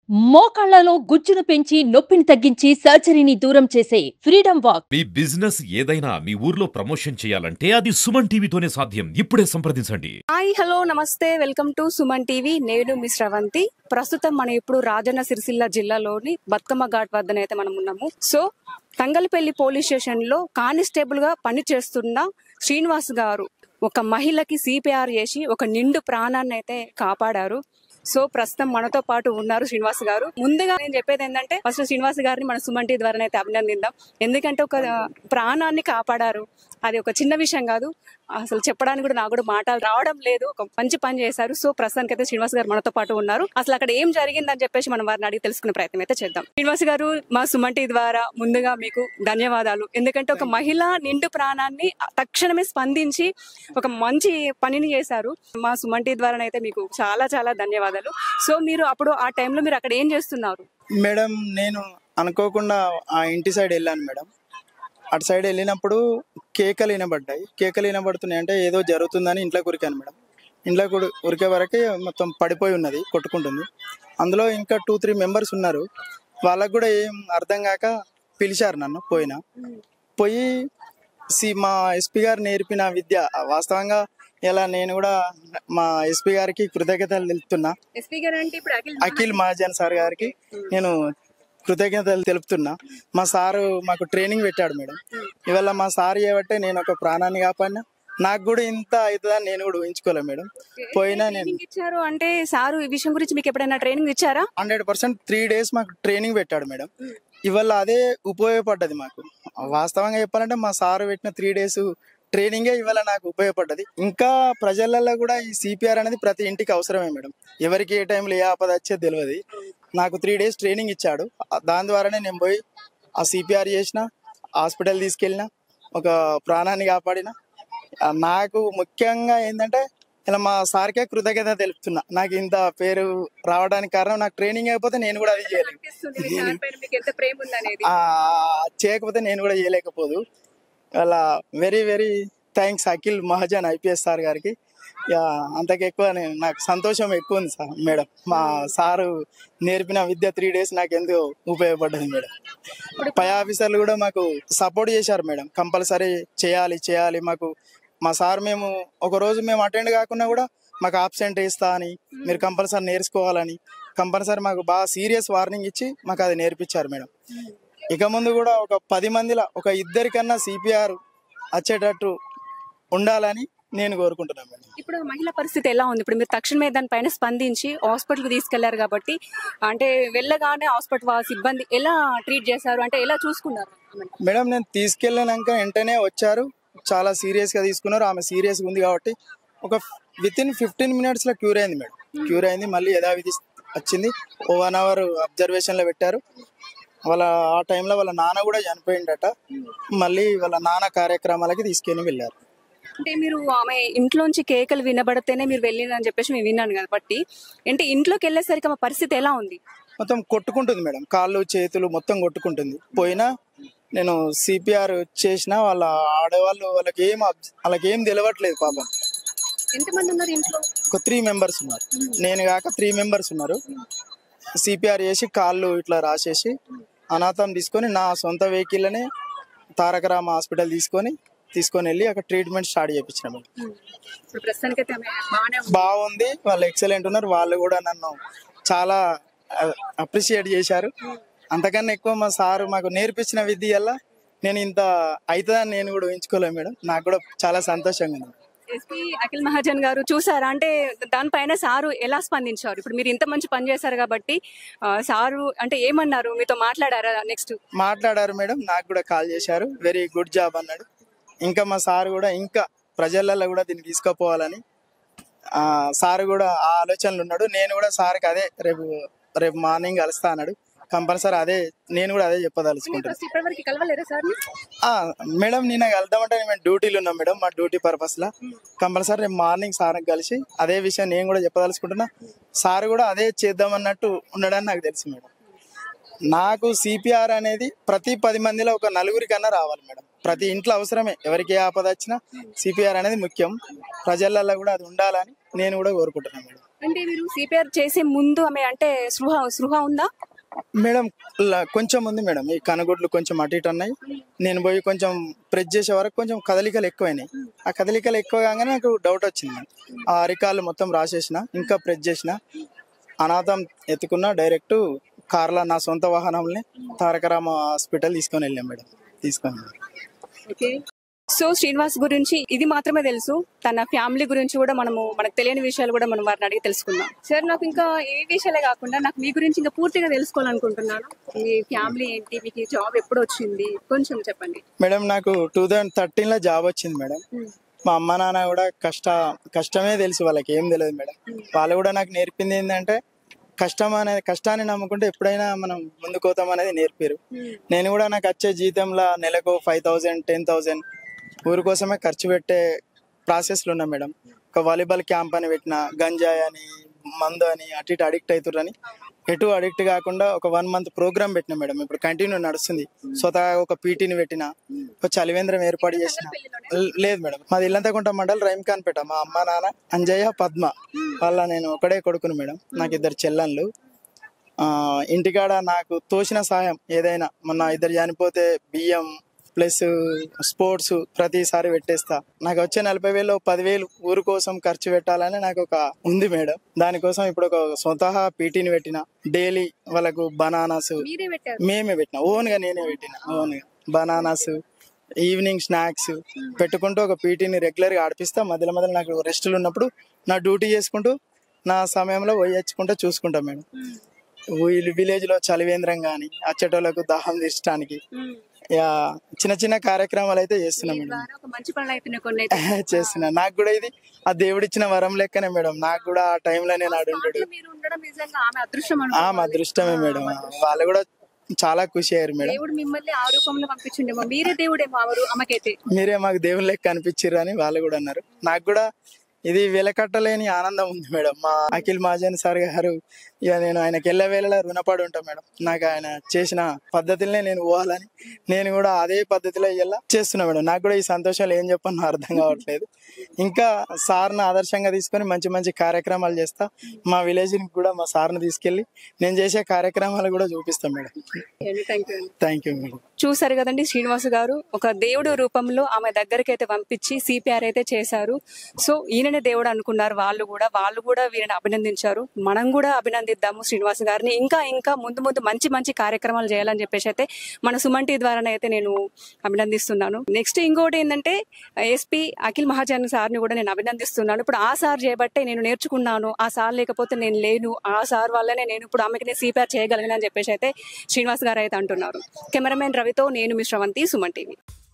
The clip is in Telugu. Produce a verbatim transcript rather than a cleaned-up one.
మోకాళ్లలో గుజ్జును పెంచి నొప్పిని తగ్గించి సర్జరీని దూరం చేసే ఫ్రీడమ్ వాక్. మీ బిజినెస్ ఏదైనా మీ ఊర్లో ప్రమోషన్ చేయాలంటే అది సుమన్ టీవీతోనే సాధ్యం. ఇప్పుడే సంప్రదించండి. హాయ్ హలో నమస్తే, వెల్కమ్ టు సుమన్ టీవీ. నేను మీ శ్రవంతి. ప్రస్తుతం మనం ఇప్పుడు రాజన్న సిరిసిల్ల జిల్లాలోని బతుకమ్మ ఘాట్ వద్దనైతే మనం ఉన్నాము. సో తంగలపల్లి పోలీస్ స్టేషన్ లో కానిస్టేబుల్ గా పనిచేస్తున్న శ్రీనివాస్ గారు ఒక మహిళకి సిపిఆర్ చేసి ఒక నిండు ప్రాణాన్ని అయితే కాపాడారు. సో ప్రస్తుతం మనతో పాటు ఉన్నారు శ్రీనివాస్ గారు. ముందుగా నేను చెప్పేది ఏంటంటే, ఫస్ట్ శ్రీనివాస్ గారిని మన సుమన్ టీవీ ద్వారా అయితే అభినందిద్దాం. ఎందుకంటే ఒక ప్రాణాన్ని కాపాడారు, అది ఒక చిన్న విషయం కాదు. అసలు చెప్పడానికి కూడా నాకు కూడా మాటలు రావడం లేదు. ఒక మంచి పని చేశారు. సో ప్రస్తుతానికి అయితే శ్రీనివాస్ గారు మనతో పాటు ఉన్నారు. అసలు అక్కడ ఏం జరిగిందని చెప్పేసి మనం వారిని అడిగి తెలుసుకునే ప్రయత్నం అయితే చేద్దాం. శ్రీనివాస్ గారు, మా సుమన్ టీవీ ద్వారా ముందుగా మీకు ధన్యవాదాలు. ఎందుకంటే ఒక మహిళ నిండు ప్రాణాన్ని తక్షణమే స్పందించి ఒక మంచి పనిని చేశారు. మా సుమన్ టీవీ ద్వారా అయితే మీకు చాలా చాలా ధన్యవాదాలు. సో మీరు అప్పుడు ఆ టైంలో మీరు అక్కడ ఏం చేస్తున్నారు? మేడం, నేను అనుకోకుండా ఆ ఇంటి సైడ్ వెళ్ళాను మేడం. అటు సైడ్ వెళ్ళినప్పుడు కేకలు వినబడ్డాయి. కేకలు వినబడుతున్నాయి అంటే ఏదో జరుగుతుందని ఇంట్లోకి ఉరికాను మేడం. ఇంట్లోకి ఉరికే వరకే మొత్తం పడిపోయి ఉన్నది, కొట్టుకుంటుంది. అందులో ఇంకా టూ త్రీ మెంబర్స్ ఉన్నారు. వాళ్ళకు కూడా ఏం అర్థం కాక పిలిచారు నన్ను. పోయినా పోయి సి మా ఎస్పీ గారు నేర్పిన విద్య వాస్తవంగా ఇలా నేను కూడా మా ఎస్పీ గారికి కృతజ్ఞతలు తెలుపుతున్నా. అఖిల్ మహాజన్ సార్ గారికి నేను కృతజ్ఞతలు తెలుపుతున్నా. మా సారు మాకు ట్రైనింగ్ పెట్టాడు మేడం. ఇవాళ మా సార్ చేయబట్టే నేను ఒక ప్రాణాన్ని కాపాడినా. నాకు కూడా ఇంత అవుతుందని నేను కూడా ఊహించుకోలే మేడం. పోయినా నేను ఇచ్చారు అంటే సారు ఈ విషయం గురించి మీకు ఎప్పుడైనా ట్రైనింగ్ ఇచ్చారా? హండ్రెడ్ పర్సెంట్ త్రీ డేస్ మాకు ట్రైనింగ్ పెట్టాడు మేడం. ఇవాళ అదే ఉపయోగపడ్డది మాకు. వాస్తవంగా చెప్పాలంటే మా సారు పెట్టిన త్రీ డేస్ ట్రైనింగే ఇవాళ నాకు ఉపయోగపడ్డది. ఇంకా ప్రజలలో కూడా ఈ సిపిఆర్ అనేది ప్రతి ఇంటికి అవసరమే మేడం. ఎవరికి ఏ టైంలో ఏ ఆపద వచ్చేది తెలియదు. నాకు త్రీ డేస్ ట్రైనింగ్ ఇచ్చాడు. దాని ద్వారానే నేను పోయి ఆ సిపిఆర్ చేసిన, హాస్పిటల్ తీసుకెళ్ళిన, ఒక ప్రాణాన్ని కాపాడిన. నాకు ముఖ్యంగా ఏంటంటే ఇలా మా సార్కే కృతజ్ఞత తెలుపుతున్నా. నాకు ఇంత పేరు రావడానికి కారణం నాకు ట్రైనింగ్ అయిపోతే నేను కూడా అది చేయలేను, చేయకపోతే నేను కూడా చేయలేకపోదు. అలా very very thanks Akhil Mahajan IPS sir గారికి. అంతకెక్కువ నాకు సంతోషం ఎక్కువ ఉంది సార్ మేడం. మా సారు నేర్పిన విద్య త్రీ డేస్ నాకు ఎందుకు ఉపయోగపడ్డది మేడం. పై ఆఫీసర్లు కూడా మాకు సపోర్ట్ చేశారు మేడం. కంపల్సరీ చేయాలి చేయాలి మాకు. మా సార్ మేము ఒక రోజు మేము అటెండ్ కాకున్నా కూడా మాకు ఆబ్సెంట్ ఇస్తా అని, మీరు కంపల్సరీ నేర్చుకోవాలని కంపల్సరీ మాకు బాగా సీరియస్ వార్నింగ్ ఇచ్చి మాకు అది నేర్పించారు మేడం. ఇక ముందు కూడా ఒక పది మందిలో ఒక ఇద్దరికన్నా సిపిఆర్ వచ్చేటట్టు ఉండాలని నేను కోరుకుంటున్నాను మేడం. ఇప్పుడు మహిళ పరిస్థితి ఎలా ఉంది? ఇప్పుడు మీరు తక్షణమే దానిపైన స్పందించి హాస్పిటల్కి తీసుకెళ్లారు కాబట్టి, అంటే వెళ్ళగానే హాస్పిటల్ సిబ్బంది ఎలా ట్రీట్ చేశారు, అంటే ఎలా చూసుకున్నారు మేడం? నేను తీసుకెళ్ళినాక వెంటనే వచ్చారు, చాలా సీరియస్ గా తీసుకున్నారు. ఆమె సీరియస్ గా ఉంది కాబట్టి ఒక విత్ ఇన్ ఫిఫ్టీన్ మినిట్స్ లో క్యూర్ అయింది మేడం. క్యూర్ అయింది, మళ్ళీ యథావిధి వచ్చింది. ఓ వన్ అవర్ అబ్జర్వేషన్ లో పెట్టారు. వాళ్ళ ఆ టైంలో వాళ్ళ నాన్న కూడా చనిపోయిందట. మళ్ళీ వాళ్ళ నాన్న కార్యక్రమాలకి తీసుకెళ్ళి వెళ్ళారు. అంటే మీరు ఆమె ఇంట్లోంచి కేకలు వినబడితేనే మీరు వెళ్ళిందని చెప్పేసి మేము విన్నాను కాబట్టి, అంటే ఇంట్లోకి వెళ్ళేసరికి ఆమె పరిస్థితి ఎలా ఉంది? మొత్తం కొట్టుకుంటుంది మేడం, కాళ్ళు చేతులు మొత్తం కొట్టుకుంటుంది. పోయినా నేను సిపిఆర్ చేసిన వాళ్ళ ఆడవాళ్ళు వాళ్ళకి ఏం వాళ్ళకి ఏం తెలియట్లేదు పాపం. ఎంతమంది ఉన్నారు ఇంట్లో? ఒక త్రీ మెంబర్స్ ఉన్నారు. నేను కాక త్రీ మెంబర్స్ ఉన్నారు. సిపిఆర్ చేసి కాళ్ళు ఇట్లా రాసేసి అనాథం తీసుకొని నా సొంత వెహికల్నే తారకరామ హాస్పిటల్ తీసుకొని తీసుకొని వెళ్ళి అక్కడ ట్రీట్మెంట్ స్టార్ట్ చేయించిన. బాగుంది, వాళ్ళు ఎక్సలెంట్ ఉన్నారు. వాళ్ళు కూడా నన్ను చాలా అప్రిషియేట్ చేశారు. అంతకన్నా ఎక్కువ మా సారు మాకు నేర్పించిన విద్య వల్ల నేను ఇంత అవుతుందని నేను కూడా ఊహించుకోలేను మేడం. నాకు కూడా చాలా సంతోషంగా ఉంది. ఎస్పీ అఖిల్ మహాజన్ గారు చూసారా, అంటే దానిపైన సారు ఎలా స్పందించారు? ఇప్పుడు మీరు ఇంత మంచి పని చేశారు కాబట్టి సారు అంటే ఏమన్నారు, మీతో మాట్లాడారా? నెక్స్ట్ మాట్లాడారు మేడం, నాకు కూడా కాల్ చేశారు. వెరీ గుడ్ జాబ్ అన్నాడు. ఇంకా మా సారు కూడా ఇంకా ప్రజలలో కూడా దీన్ని తీసుకుపోవాలని ఆ సారు కూడా ఆ ఆలోచనలు ఉన్నాడు. నేను కూడా సార్కి అదే రేపు రేపు మార్నింగ్ కలుస్తా అన్నాడు. కంపల్సరీ అదే నేను కూడా అదే చెప్పదలుచుకుంటాను. మేడం నేను కలుద్దామంటే మేము డ్యూటీలు ఉన్నాం మేడం. మా డ్యూటీ పర్పస్ లా కంపల్సరీ రేపు మార్నింగ్ సార్ కలిసి అదే విషయం నేను కూడా చెప్పదలుచుకుంటున్నా. సార్ కూడా అదే చేద్దామన్నట్టు ఉండడని నాకు తెలుసు మేడం. నాకు సిపిఆర్ అనేది ప్రతి పది మందిలో ఒక నలుగురి కన్నా రావాలి మేడం. ప్రతి ఇంట్లో అవసరమే, ఎవరికి ఏ ఆపద వచ్చినా సిపిఆర్ అనేది ముఖ్యం. ప్రజలలో కూడా అది ఉండాలని నేను కూడా కోరుకుంటున్నాను మేడం. అంటే మీరు సిపిఆర్ చేసే ముందు ఆమె అంటే స్పృహ స్పృహ ఉందా? మేడం ల- కొంచెం ఉంది మేడం, ఈ కనుగుడ్లు కొంచెం అటు ఇటు ఉన్నాయి. నేను పోయి కొంచెం ప్రెస్ చేసే వరకు కొంచెం కదలికలు ఎక్కువైనాయి. ఆ కదలికలు ఎక్కువ కాగానే నాకు డౌట్ వచ్చింది మేడం. ఆ అరికాళ్ళు మొత్తం రాసేసిన, ఇంకా ప్రెస్ చేసిన, అనాథం ఎత్తుకున్న డైరెక్ట్ కార్లో నా సొంత వాహనంని తారకరామ హాస్పిటల్ తీసుకొని వెళ్ళాం మేడం. తీసుకొని ఓకే. సో శ్రీనివాస్ గురించి ఇది మాత్రమే తెలుసు, తన ఫ్యామిలీ గురించి కూడా మనము మనకు తెలియని విషయాలు కూడా మనం వారిని అడిగి తెలుసుకుందాం. సార్, నాకు ఇంకా ఏ విషయాలే కాకుండా నాకు మీ గురించి ఇంకా పూర్తిగా తెలుసుకోవాలనుకుంటున్నాను. మీ ఫ్యామిలీ ఏంటి, మీకు జాబ్ ఎప్పుడు వచ్చింది, కొంచెం చెప్పండి. మేడం నాకు టూ థౌజండ్ థర్టీన్ లో జాబ్ వచ్చింది మేడం. మా అమ్మ నాన్న కూడా కష్ట కష్టమే తెలుసు, వాళ్ళకి ఏం తెలియదు మేడం. వాళ్ళు కూడా నాకు నేర్పింది ఏంటంటే కష్టం అనేది, కష్టాన్ని నమ్ముకుంటే ఎప్పుడైనా మనం ముందుకు పోతాం అనేది నేర్పారు. నేను కూడా నాకు వచ్చే జీతంలో నెలకు ఫైవ్ థౌజండ్ టెన్ థౌజండ్ ఊరి కోసమే ఖర్చు పెట్టే ప్రాసెస్లు ఉన్నా మేడం. ఒక వాలీబాల్ క్యాంప్ అని పెట్టిన, గంజాయి అని మందు అని అటు ఇటు అడిక్ట్ అవుతుర్రని ఎటు అడిక్ట్ కాకుండా ఒక వన్ మంత్ ప్రోగ్రామ్ పెట్టిన మేడం. ఇప్పుడు కంటిన్యూ నడుస్తుంది. స్వతహాగా ఒక పీటీని పెట్టిన, ఒక చలివేంద్రం ఏర్పాటు చేసిన. లేదు మేడం, మాది ఇల్లంతకుంట మండల్ రైమ్ఖాన్పేట. మా అమ్మ నాన్న అంజయ్య పద్మ వాళ్ళ నేను ఒకడే కొడుకును మేడం. నాకు ఇద్దరు చెల్లెళ్ళు. ఆ ఇంటికాడ నాకు తోచిన సహాయం ఏదైనా, మొన్న ఇద్దరు చనిపోతే బియ్యం ప్లస్ స్పోర్ట్స్ ప్రతిసారి పెట్టేస్తా. నాకు వచ్చే నలభై వేలు పదివేలు ఊరు కోసం ఖర్చు పెట్టాలని నాకు ఒక ఉంది మేడం. దానికోసం ఇప్పుడు ఒక స్వతహా పీటీని పెట్టిన. డైలీ వాళ్ళకు బనానాస్ మీరే పెట్టారు? మేమే పెట్టిన, ఓన్ గా నేనే పెట్టిన. ఓన్ గా బనానాస్, ఈవినింగ్ స్నాక్స్ పెట్టుకుంటూ ఒక పీటీని రెగ్యులర్ గా ఆడిపిస్తా. మధ్యలో మధ్యలో నాకు రెస్టులు ఉన్నప్పుడు నా డ్యూటీ చేసుకుంటూ నా సమయంలో పోయొచ్చుకుంటూ చూసుకుంటా మేడం. విలేజ్ లో చలివేంద్రం గాని అచ్చటోళ్ళకు దాహం తీర్చడానికి యా చిన్న చిన్న కార్యక్రమాలు అయితే చేస్తున్నా మేడం. ఒక మంచి పనులు అయిపోయినాయి కొన్ని అయితే. చేస్తున్నా. నాకు కూడా ఇది ఆ దేవుడిచ్చిన వరం లెక్కనే మేడం. నాకు కూడా ఆ టైంలో నేను ఆడుంటాడు. మీరు ఉండడం నిజంగా ఆమె అదృష్టం ఆ మా అనుకోవాలి. అదృష్టమే మేడం. వాళ్ళు కూడా చాలా ఖుషి అయ్యారు మేడం. దేవుడు మిమ్మల్ని ఆ రూపంలో పంపించిండేమో, మీరే దేవుడేమో ఆమె ఆమెకైతే. మీరే మాకు దేవుని లెక్క అనిపించారు అని వాళ్ళు కూడా అన్నారు. నాకు కూడా ఇది వెలకట్టలేని ఆనందం ఉంది మేడం. మా అఖిల్ మహాజన్ సార్ గారు, ఇక నేను ఆయనకి ఎల్ల వేళలా రుణపడి ఉంటా మేడం. నాకు ఆయన చేసిన పద్ధతిలోనే నేను పోవాలని నేను కూడా అదే పద్ధతిలో ఇలా చేస్తున్నా మేడం. నాకు కూడా ఈ సంతోషాలు ఏం చెప్పాను అర్థం కావట్లేదు. ఇంకా సార్ని ఆదర్శంగా తీసుకొని మంచి మంచి కార్యక్రమాలు చేస్తా. మా విలేజ్ని కూడా మా సార్ని తీసుకెళ్ళి నేను చేసే కార్యక్రమాలు కూడా చూపిస్తాం madam. Thank you. Thank you madam. చూసారు కదండి, శ్రీనివాస్ గారు ఒక దేవుడు రూపంలో ఆమె దగ్గరికి అయితే పంపించి సిపిఆర్ అయితే చేశారు. సో ఈయననే దేవుడు అనుకున్నారు వాళ్ళు కూడా. వాళ్ళు కూడా వీరిని అభినందించారు. మనం కూడా అభినందిద్దాము శ్రీనివాస్ గారిని. ఇంకా ఇంకా ముందు ముందు మంచి మంచి కార్యక్రమాలు చేయాలని చెప్పేసి అయితే మన సుమన్ టీ ద్వారా అయితే నేను అభినందిస్తున్నాను. నెక్స్ట్ ఇంకోటి ఏంటంటే ఎస్పీ అఖిల్ మహాజన్ సార్ని కూడా నేను అభినందిస్తున్నాను. ఇప్పుడు ఆ సార్ చేయబట్టే నేను నేర్చుకున్నాను. ఆ సార్ లేకపోతే నేను లేను. ఆ సార్ వల్లనే నేను ఇప్పుడు ఆమెకి నేను సిపిఆర్ చేయగలిగిన అని చెప్పేసి అయితే శ్రీనివాస్ గారు అయితే అంటున్నారు. కెమెరామెన్ రవితో నేను మీ శ్రవంతి, సుమన్ టీవీ.